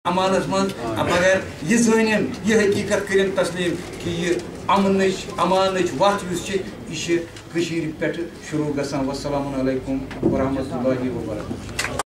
अमानस मज मगर यह जान यह हकीकत कर तस्लीम कि यह अमन अमान वत यह पे शुरू ग। वस्सलामु अलैकुम वरहमतुल्लाहि वबरकातुहू।